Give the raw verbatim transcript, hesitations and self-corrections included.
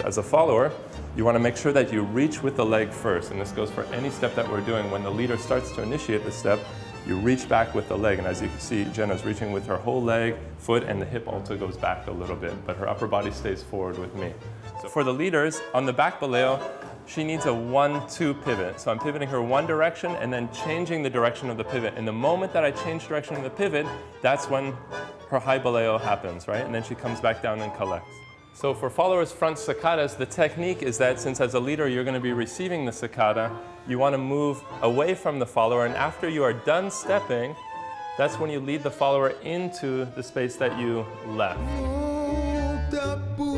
As a follower, you want to make sure that you reach with the leg first, and this goes for any step that we're doing. When the leader starts to initiate the step, you reach back with the leg, and as you can see, Jenna's reaching with her whole leg, foot, and the hip also goes back a little bit, but her upper body stays forward with me. So for the leaders, on the back baleo, she needs a one two pivot. So I'm pivoting her one direction and then changing the direction of the pivot. And the moment that I change direction of the pivot, that's when her high baleo happens, right? And then she comes back down and collects. So for followers' front saccatas, the technique is that since as a leader you're going to be receiving the saccata, you want to move away from the follower, and after you are done stepping, that's when you lead the follower into the space that you left.